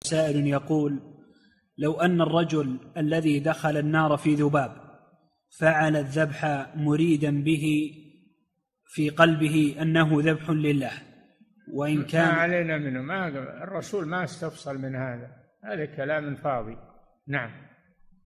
سائل يقول: لو أن الرجل الذي دخل النار في ذباب فعل الذبح مريدا به في قلبه أنه ذبح لله، وإن كان ما علينا منه، الرسول ما استفصل من هذا كلام فاضي. نعم.